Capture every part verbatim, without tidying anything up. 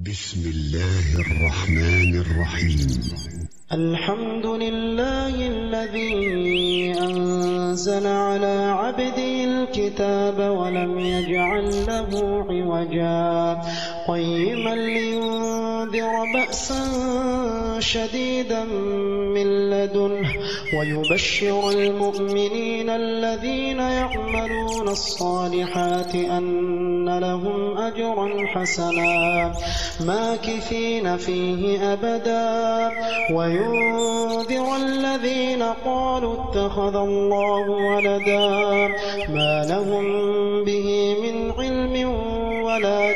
بسم الله الرحمن الرحيم. الحمد لله الذي أنزل على عبده الكتاب ولم يجعل له عوجا قيما لينذر بأسا شديدا من لدنه ويبشر المؤمنين الذين يعملون الصالحات أن لهم أجرا حسنا ماكثين فيه أبدا وينذر الذين قالوا اتخذ الله ولدا ما لهم به من علم ولا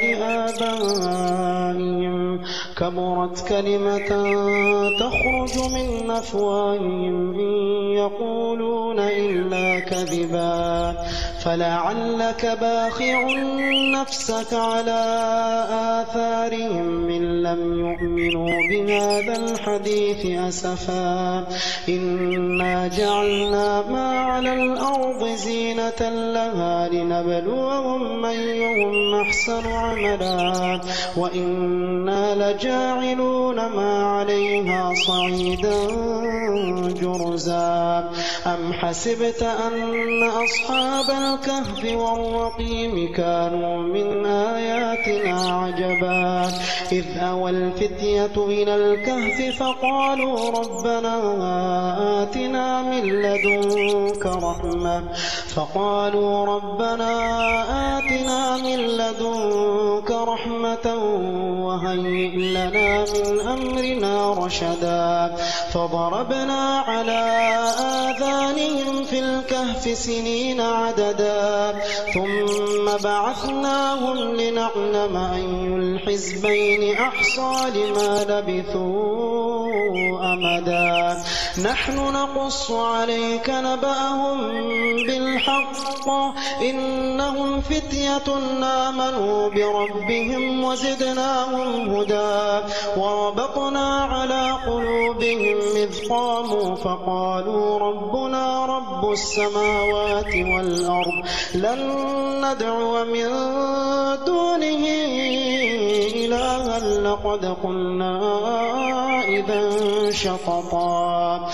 لآبائهم كبرت كلمة تخرج من أفواههم إن يقولون إلا كذبا فلعلك باخع نفسك على آثارهم إن لم يؤمنوا بهذا الحديث أسفا إنا جعلنا ما على الأرض زينة لها لنبلوهم أيهم أحسن عملا وإنا لجاعلون ما عليها صعيدا جرزا أم حسبت أن أصحاب الكهف والرقيم كانوا من آياتنا عجبا إذ أوى الفتية إلى الكهف فقالوا ربنا آتنا من لدنك رحمة فقالوا ربنا آتنا من لدنك رحمة وهيئ لنا من أمرنا رشدا فضربنا على آذانهم في الكهف سنين عددا ثم بعثناهم لنعلم أي الحزبين أحصى لما لبثوا أمدا نحن نقص عليك نبأهم بالحق إنهم فتية آمنوا بربهم وزدناهم هدى وربطنا على قلوبهم إذ قاموا فقالوا ربنا رب السماوات والأرض لن ندعو من دونه إلها لقد قلنا إذا شططا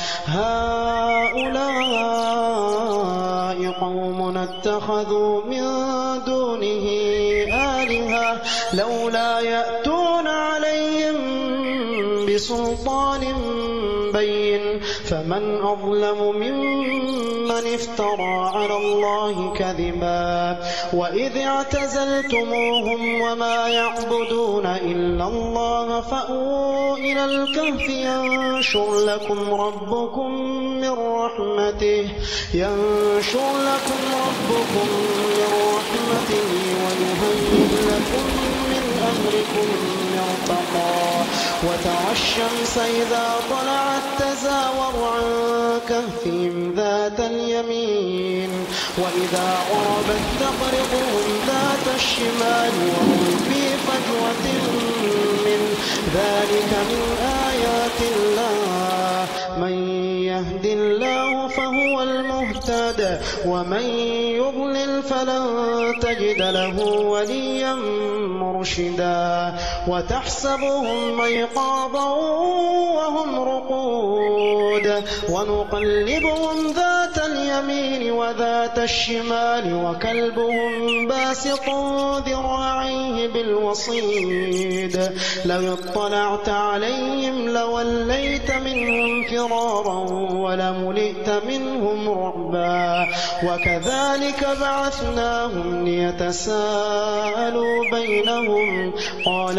هؤلاء قوم اتخذوا من دونه آلهة لولا يأتون عليهم بسلطان بين فمن أظلم ممن افترى على الله كذبا وإذ اعتزلتموهم وما يعبدون إلا الله فأووا إلى الكهف ينشر لكم ربكم من رحمته ينشر لكم ربكم من رحمته ويهيئ لكم من أمركم مرفقا وترى الشمس إذا طلعت تزاور عن كهفهم ذات اليمين وإذا غربت تقرضهم ذات الشمال وهم في فجوة من ذلك من آيات الله من يهد الله فهو المهتد ومن يضلل فلن تجد له وليا مرشدا وتحسبهم أيقاظا وهم رقود ونقلبهم ذات اليمين وذات الشمال وكلبهم باسط ذراعيه بالوصيد لو اطلعت عليهم لوليت منهم فرارا ولملئت منهم رعبا وكذلك بعثناهم ليتساءلوا بينهم قال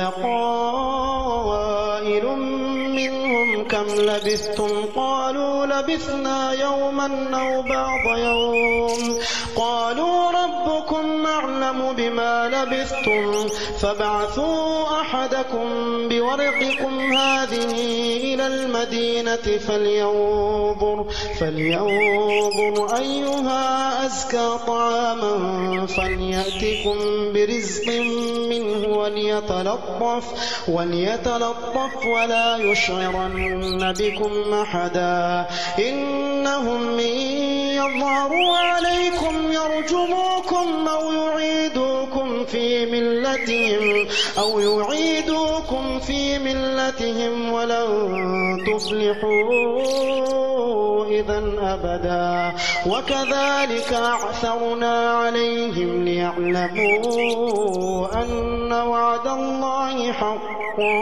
قائل منهم كم لبثتم قالوا لبثنا يوما أو بعض يوم قالوا ربكم أعلم بما لبثتم فابعثوا أحدكم بورقكم هذه إلى المدينة فلينظر فلينظر أيها أزكى طعاما فليأتكم برزق منه وليتلطف وليتلطف ولا يشعرن بكم أحدا إنهم إن يظهروا عليكم يرجموكم أو يعيدوكم في ملتهم أو يعيدوكم في ملتهم ولن تفلحوا إذا أبدا وكذلك أعثرنا عليهم ليعلموا أن وعد الله حق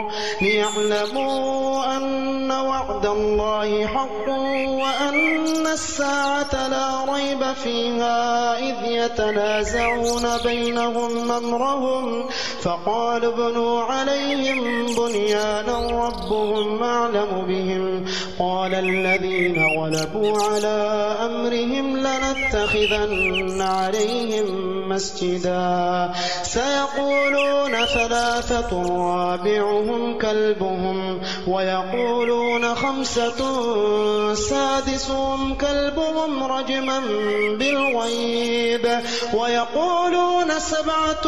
ليعلموا أن وعد الله حق وأن الساعة لا ريب فيها إذ يتنازعون بينهم أمرهم فقالوا ابنوا عليهم بنيانا ربهم أعلم بهم قال الذين غلبوا على أمرهم لنتخذن عليهم مسجدا سيقولون ثلاثة رابعهم كلبهم ويقولون خمسة سادسهم كلبهم رجما بالغيب ويقولون سبعة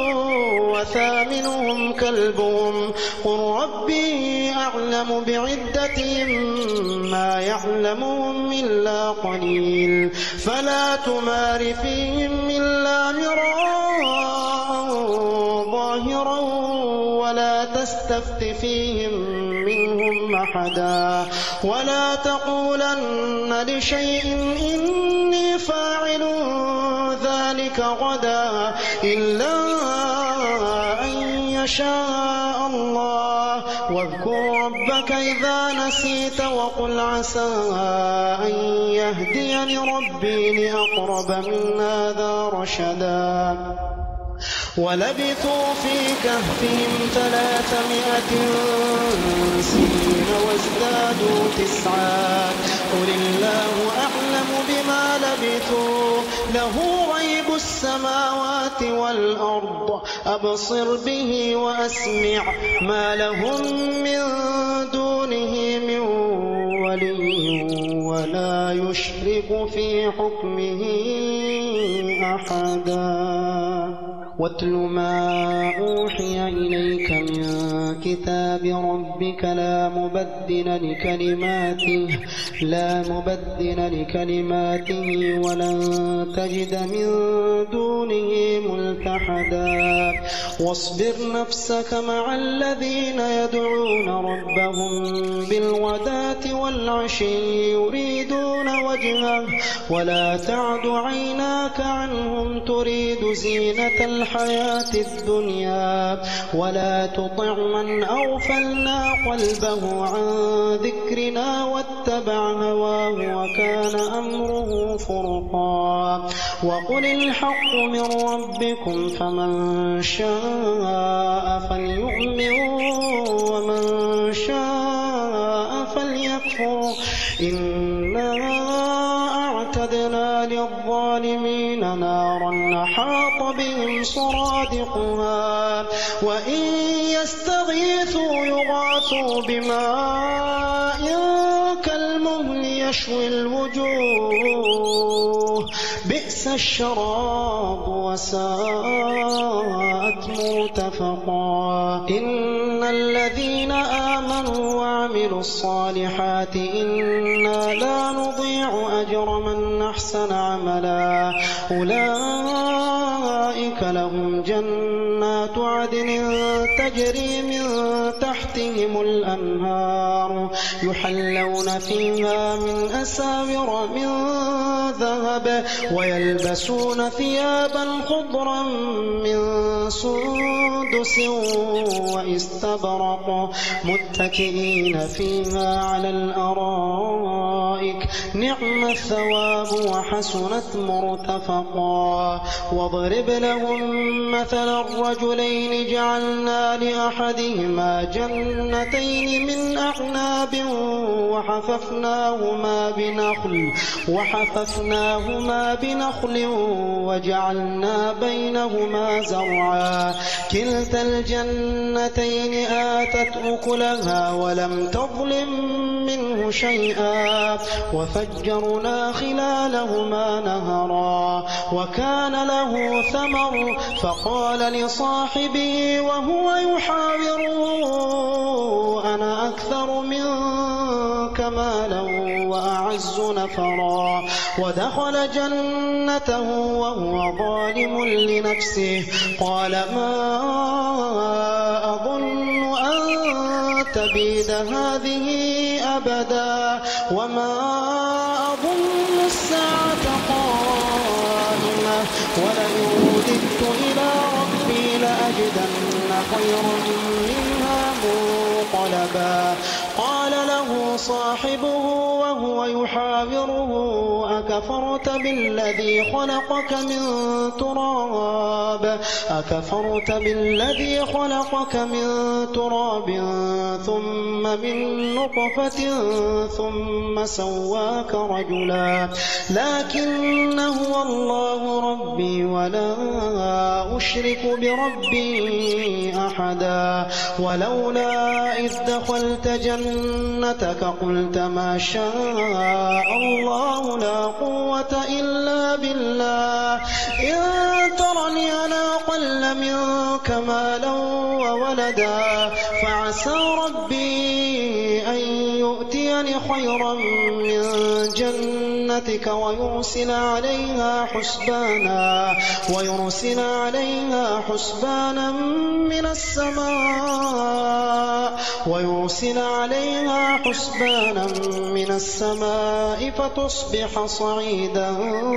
وثامنهم كلبهم قل ربي أعلم بعدتهم ما يعلمهم إلا قليل فلا تمار فيهم إلا مراء ظاهرا ولا تستفت فيهم منهم أحدا ولا تقولن لشيء إني فاعل ذلك غدا إلا أن يشاء الله واذكر ربك إذا نسيت وقل عسى أن يهديني ربي لأقرب من هذا رشدا ولبثوا في كهفهم ثلاثمائة سنين وازدادوا تسعا قل الله أعلم بما لبثوا له غيب السماوات والأرض أبصر به وأسمع ما لهم من دونه من ولي ولا يشرك في حكمه أحدا واتل ما أوحي إليك من كتاب ربك لا مبدل لكلماته لا مبدل لكلماته ولن تجد من دونه ملتحدا واصبر نفسك مع الذين يدعون ربهم بالغداة والعشي يريدون وجهه ولا تعد عيناك عنهم تريد زينة الحياة الدنيا ولا تطع من أغفلنا قلبه عن ذكرنا واتبع هواه وكان أمره فرطا وقل الحق من ربكم فمن شاء فليؤمن ومن شاء فليكفر إنا أعتدنا للظالمين نارا أحاط بهم سرادقها وإن يستغيثوا يغاثوا بماء كالمهل يشوي الوجوه بئس الشراب وساءت مرتفقا إن الذين آمنوا وعملوا الصالحات إنا لا نضيع أجر من أحسن عملا أولئك لهم جنات عدن تجري من تحتهم الأنهار يحلون فيها من أساور من ذهب ويلبسون ثيابا خضرا من سندس واستبرق متكئين فيها على الأرائك نعم الثواب وحسنت مرتفقا واضرب لهم مثل الرجلين جعلنا لأحدهما جنتين من أعناب وحففناهما بنخل وحففناهما بنخل وجعلنا بينهما زرعا كلتا الجنتين آتت أكلها ولم تظلم منه شيئا وفجرنا خلالهما نهرا وكان له ثمر فقال لصاحبه وهو يحاوره أنا أكثر منك مالا وأعز نفرا ودخل جنته وهو ظالم لنفسه قال ما أظن أن تبيد هذه أبدا وما أظن الساعة قائمة ولئن رددت إلى ربي لأجدن خيرا منها منقلبا قال له صاحبه وهو يحاوره أكفرت بالذي خلقك من تراب أكفرت بالذي خلقك من تراب ثم من نطفة ثم سواك رجلا لكن هو الله ربي ولا أشرك بربي أحدا ولولا إذ دخلت جنتك قلت ما شاء الله لا قوة إلا بالله إن ترني أنا أقل منك مالا وولدا فعسى ربي أن يؤتيني خيرا من جنتك ويرسل عليها حسبانا ويرسل عليها حسبانا من السماء ويرسل عليها حسبانا من السماء فتصبح صعيدا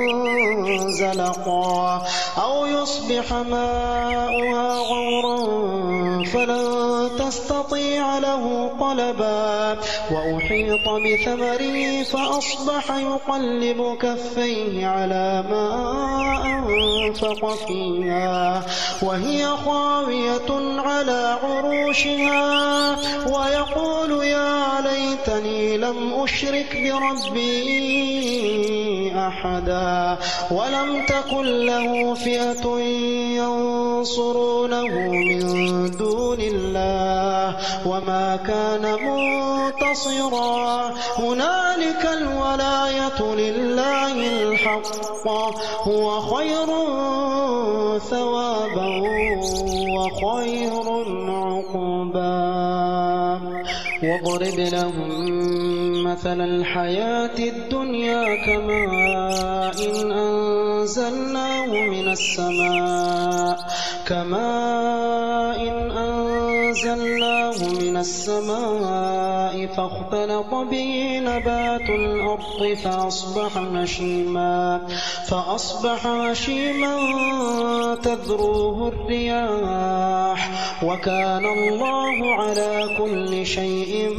زلقا أو يصبح ماؤها غورا فلن تستطيع له طلبا وأحيط بثمره فأصبح يقلب كفيه على ما أنفق فيها وهي خاوية على عروشها ويقول يا ليتني لم أشرك بربي أحدا ولم تكن له فئة ينصرونه من دون الله وما كان منتصرا هنالك الولاية لله الحق هو خير ثوابا وخير عقبا واضرب لهم مثل الحياة الدنيا كماء إن أنزلناه من السماء كماء إن أنزلناه من السماء فاختلط به نبات الأرض فأصبح هشيما فأصبح هشيما تذروه الرياح وكان الله على كل شيء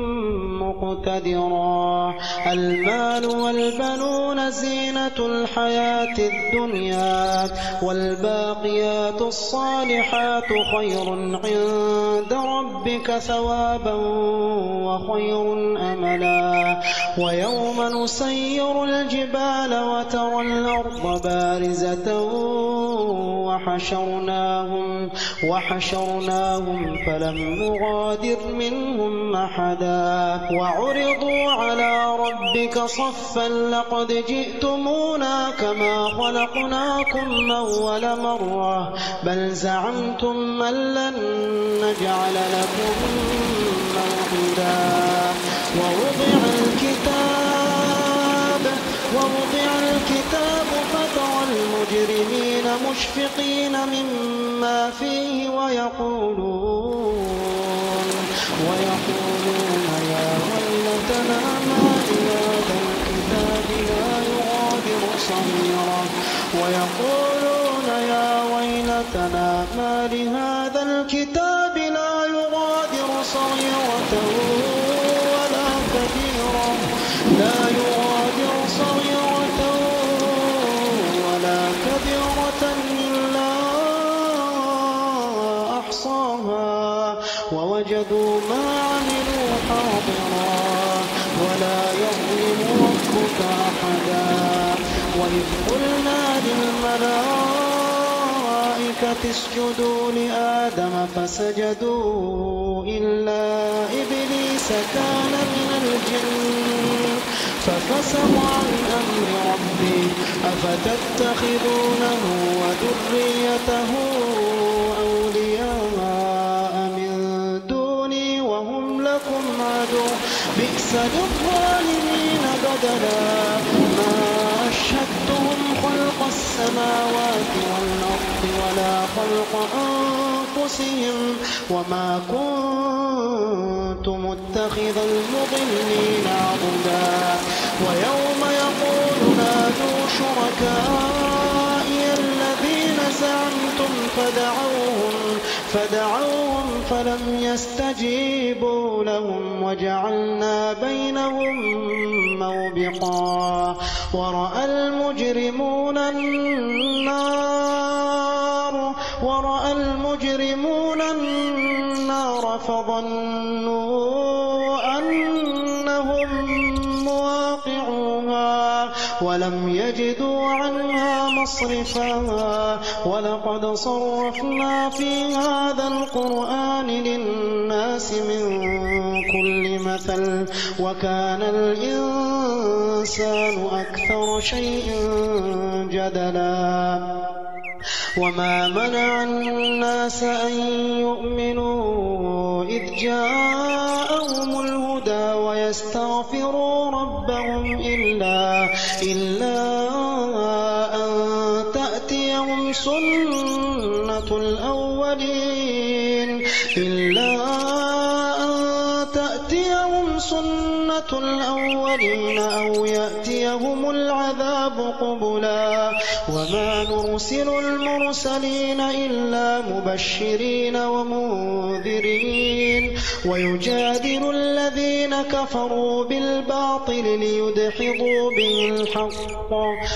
مقتدرا المال والبنون زينة الحياة الدنيا والباقيات الصالحات خير عند ربك ثوابا وخير أملا ويوم نسير الجبال وترى الأرض بارزة وحشرناهم وحشرناهم فلم نغادر منهم أحدا وعرضوا على ربك صفا لقد جئتمونا كما خلقناكم أول مرة بل زعمتم أن لن نجعل لكم موعدا ووضع الكتاب ووضع الكتاب فترى المجرمين مشفقين مما فيه ويقولون ويقولون يا ويلتنا ما لهذا الكتاب لا يغادر صغيرة ويقولون يا ويلتنا ما لهذا الكتاب لا يغادر صغيرة ولا كبيرة لا يغادر صغيرة ولا كبيرة إلا أحصاها ووجدوا ما عملوا حاضرا ولا يظلم ربك أحدا وإذ قلنا للملائكة اسجدوا لآدم فسجدوا إلا إبليس كان من الجن ففسق عن أمر ربه أفتتخذونه وذريته أولياء من دوني وهم لكم عدو بئس للظالمين عدلا ما أشهدتهم خلق السماوات والأرض ولا خلق أنفسهم وما كنت متخذ المضلين عضدا ويوم يقول نادوا شركائي الذين زعمتم فدعوهم فدعوهم فلم يستجيبوا لهم وجعلنا بينهم موبقا ورأى المجرمون النار ورأى المجرمون النار فظنوا أنهم مواقعوها ولم يجدوا عنها مصرفا ولقد صرفنا في هذا القرآن للناس من كل مثل وكان الإنسان أكثر شيء جدلا وما منع الناس أن يؤمنوا إذ جاءهم الهدى ويستغفروا ربهم إلا, إلا أن تأتيهم سنة الأولين إلا أن تأتيهم سنة الأولين أو يأتيهم العذاب قبلا وما نرسل المرسلين إلا مبشرين ومنذرين ويجادل الذين كفروا بالباطل ليدحضوا به الحق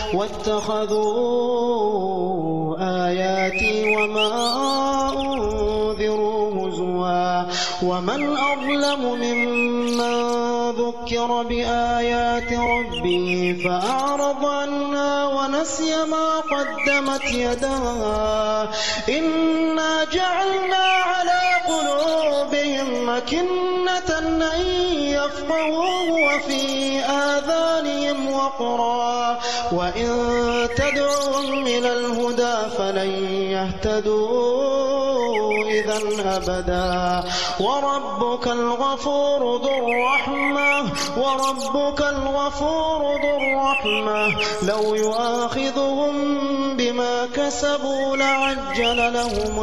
واتخذوا آياتي وما أنذروا هزوا ومن أظلم ممن ذكر بآيات ربه فأعرض عنها ونسي ما قدمت يداه إنا جعلنا على قلوبهم أكنة أن يفقهوه وفي آذانهم وقرا وإن تدعوهم إلى الهدى فلن يهتدوا إذا أبدا وربك الغفور ذو الرحمة وربك الغفور ذو الرحمة لو يؤاخذهم بما كسبوا لعجل لهم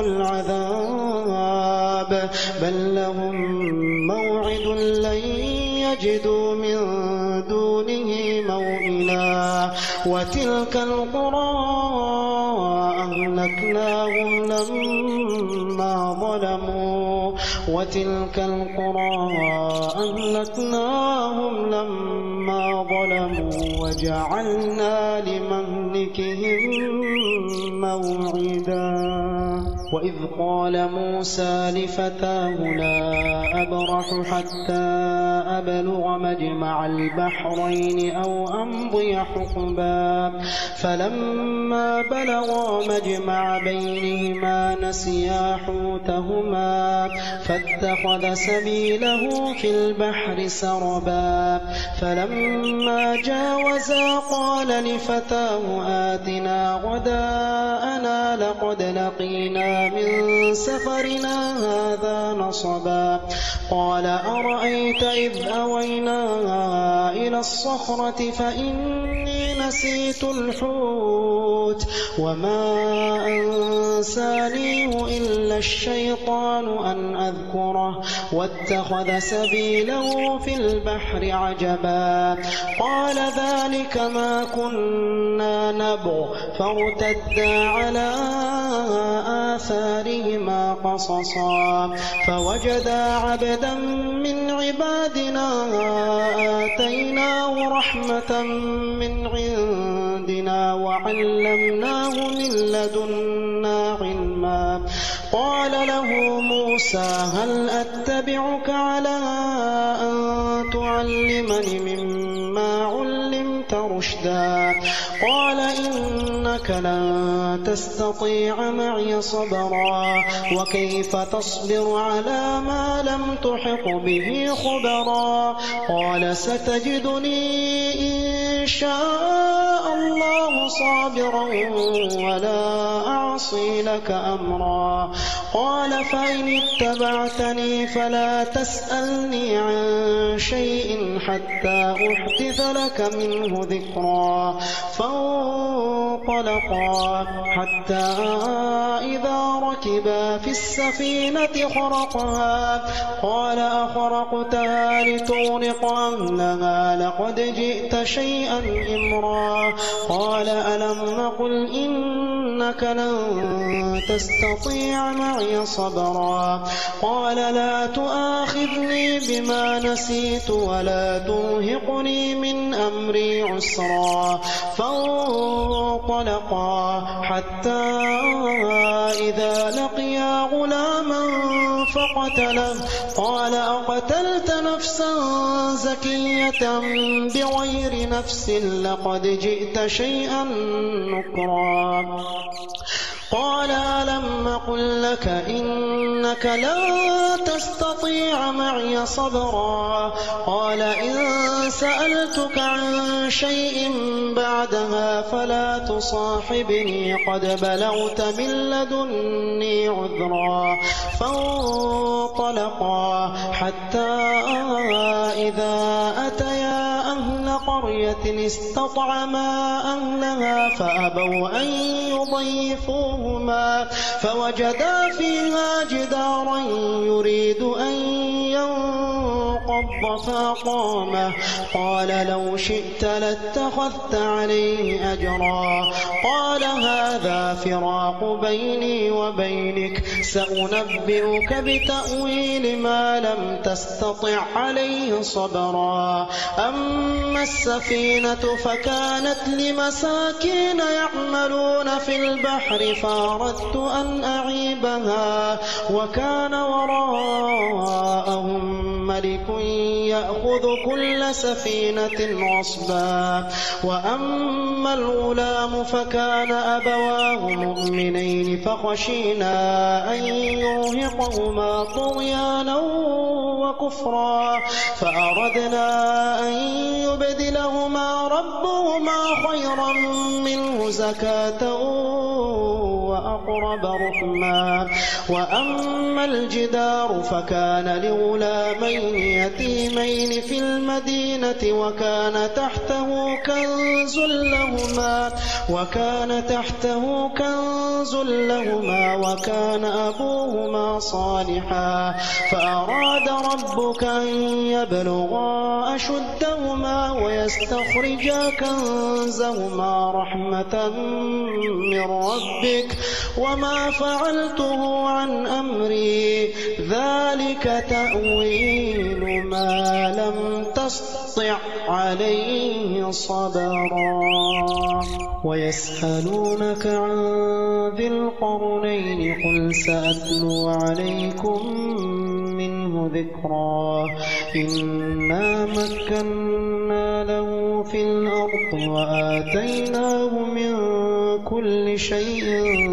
العذاب بل لهم موعد لن يجدوا من دونه موئلا وتلك القرى أهلكناهم لما ظلموا وتلك القرى أهلكناهم لما ظلموا وجعلنا لمهلكهم موعدا وإذ قال موسى لفتاه لا أبرح حتى أبلغ مجمع البحرين أو أمضي حقبا فلما بلغا مجمع بينهما نسيا حوتهما فاتخذ سبيله في البحر سربا فلما جاوزا قال لفتاه آتنا غداءنا لقد لقينا من سفرنا هذا نصبا قال أرأيت إذ أوينا إلى الصخرة فإني نسيت الحوت وما أنسانيه إلا الشيطان أن أذكره واتخذ سبيله في البحر عجبا قال ذلك ما كنا نبغ فارتدا على آثارهما قصصا فوجدا عبدا من عبادنا آتيناه رحمة من عندنا وعلمناه من لدنا علما قال له موسى هل أتبعك على أن تعلمني مما علمت رشدا قال إنك لن تستطيع معي صبرا وكيف تصبر على ما لم تحط به خبرا قال ستجدني إن شاء الله صابرا ولا أعصي لك أمرا. قال فإن اتبعتني فلا تسألني عن شيء حتى أحدث لك منه ذكرا. فانطلقا حتى إذا ركبا في السفينة خرقها قال أخرقتها لتغرق أهلها لقد جئت شيئا إمرا. قال ألم نقل إنك لن تستطيع معي صبرا. قال لا تؤاخذني بما نسيت ولا ترهقني من أمري عسرا. فانطلقا حتى إذا لقيا غلاما فقتله قال أقتلت نفسا زكية بغير نفس لقد جئت شيئا نكرا. قال ألم أقل لك إنك لن تستطيع معي صبرا. قال إن سألتك عن شيء بعدها فلا تصاحبني قد بلغت من لدني عذرا. فانطلقا حتى إذا أتيا أهل قرية استطعما أهلها فأبوا أن يضيفوهما فوجدا فيها جدارا يريد أن ينقض فأقامه. قال لو شئت لاتخذت عليه أجرا. قال هذا فراق بيني وبينك سأنبئك بتأويل ما لم تستطع عليه صبرا. أما السفينة فكانت لمساكين يعملون في البحر فأردت أن أعيبها وكان وراءهم ملك يأخذ كل سفينة غصبا. وأما الغلام فكان أبواه مؤمنين فخشينا أن يرهقهما طغيانا وكفرا فأردنا أن يبدلهما ربهما خيرا منه زكاة وأقرب رحما. وأما الجدار فكان لغلامين يتيمين في المدينة وكان تحته كنز لهما وكان تحته كنز لهما وكان أبوهما صالحا فأراد ربك أن يبلغا أشدهما ويستخرجا كنزهما رحمة من ربك وما فعلته عن أمري ذلك تأويل ما لم تستطع عليه صبرا. ويسألونك عن ذي القرنين قل سأتلو عليكم منه ذكرا. إنا مكنا له في الأرض وآتيناه من كل شيء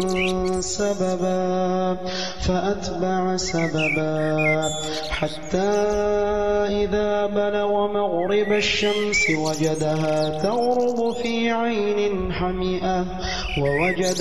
سببا فأتبع سببا حتى إذا بلغ مغرب الشمس وجدها تغرب في عين حمئة ووجد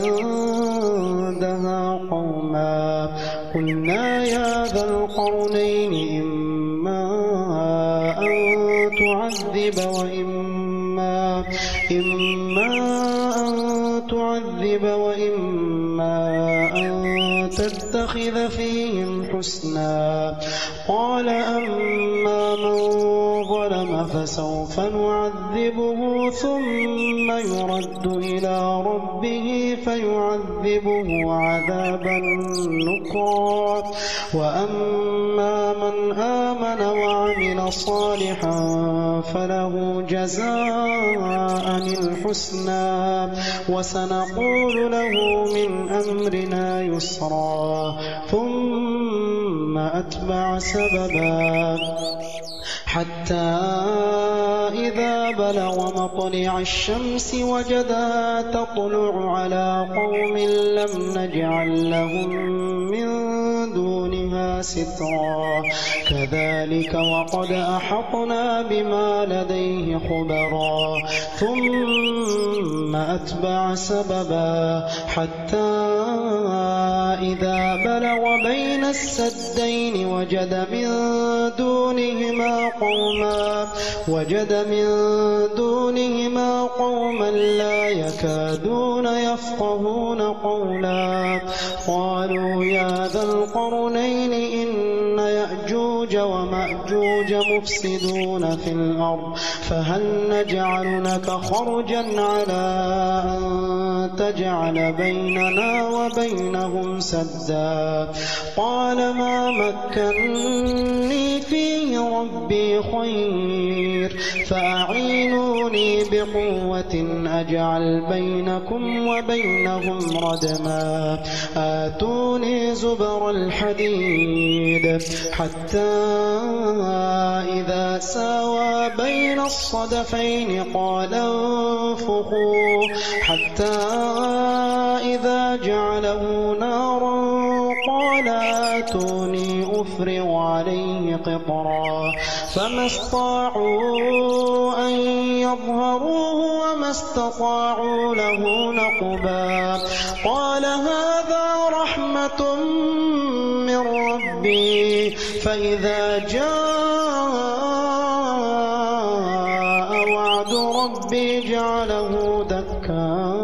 عندها قوما قلنا يا ذا القرنين إما أن تعذب وإما إما أن تعذب وإما أن تتخذ فيهم حسنا. قال أما من ظلم فسوف نعذبه ثم يرد إلى ربه فيعذبه عذابا نكرا. وأما من آمن وعمل صالحا فله جزاء الحسنى وسنقول له من أمرنا يسرا. ثم أتبع سببا حتى إذا بلغ مطلع الشمس وجدها تطلع على قوم لم نجعل لهم من دونها سترا كذلك وقد أحطنا بما لديه خبرا ثم أتبع سببا حتى إذا بلغ بين السدين وجد من دونهما قوما وجد من دونهما قوما لا يكادون يفقهون قولا قالوا يا ذا القرنين إن يأجوج ومأجوج مفسدون في الأرض فهل نجعل لك خرجا على أن تجعل بيننا وبينهم سدا قال ما مكنني فيه ربي خير فأعينوني بقوة أجعل بينكم وبينهم ردما آتوني زبر الحديد حتى إذا ساوى بين الصدفين قال انفخوا حتى إذا جعله نارا قال آتوني أفرغ عليه قطرا فما استطاعوا أن يظهروه وما استطاعوا له نقبا قال هذا رحمة من ربي فإذا جاء وعد ربي جعله دكا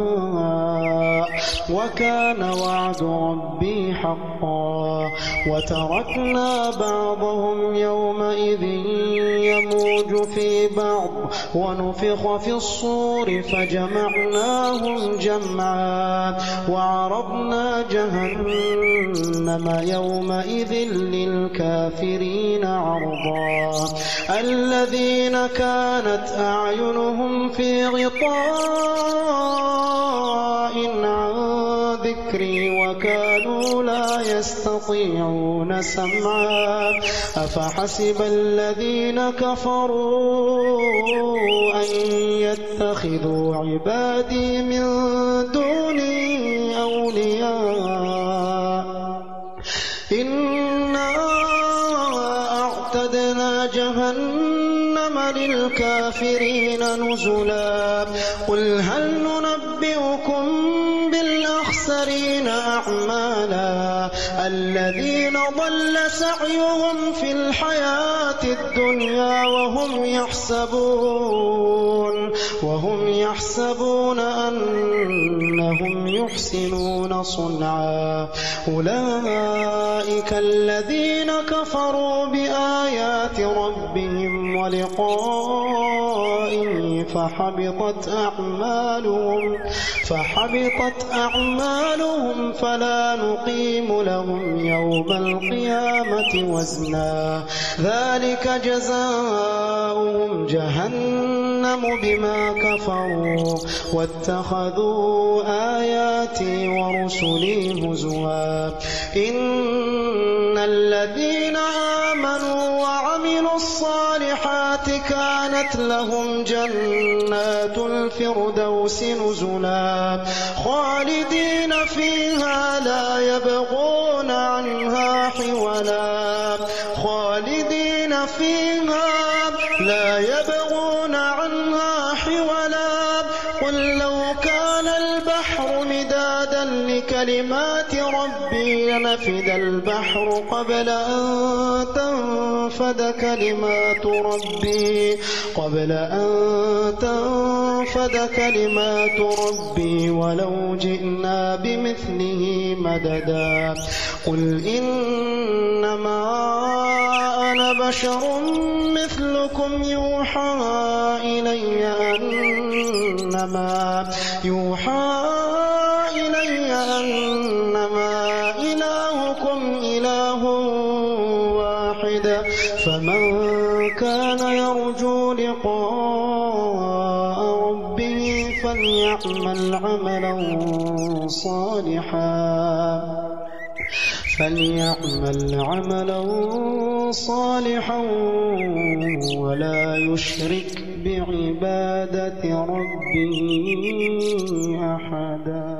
وكان وعد ربي حقا وتركنا بعضهم يومئذ يموج في بعض ونفخ في الصور فجمعناهم جمعا وعرضنا جهنم يومئذ للكافرين عرضا الذين كانت أعينهم في غطاء عن ذكري وكانوا لا يستطيعون سمعا أفحسب الذين كفروا أن يتخذوا عبادي من دوني أولياء إنا أعتدنا جهنم للكافرين نزلا قل هل ننبئكم بالأخسرين أعمالا الذين ضل سعيهم في الحياة الدنيا وهم يحسبون وهم يحسبون أنهم يحسنون صنعا أولئك الذين كفروا بآيات ربهم ولقائه فحبطت أعمالهم فحبطت أعمالهم فلا نقيم لهم يوم القيامة وزنا ذلك جزاؤهم جهنم بما كفروا واتخذوا آياتي ورسلي هزوا إن الذين آمنوا وعملوا الصالحات كانت لهم جنات الفردوس نزلا خالدين فيها لا يبغون عنها حولا خالدين فيها لا يبغون عنها حولا قل لو كان البحر مدادا لكلمات ربي لنفد البحر قبل أن تنفد كلمات ربي قبل أن تنفد كلمات ربي ولو جئنا بمثله مددا قل إنما أنا بشر مثلكم يوحى إلي أنما يوحى إلي أنما إلهكم إله واحد فمن كان يرجو لقاء ربه فليعمل عملا صالحا فليعمل عملا صالحا ولا يشرك بعبادة ربه أحدا.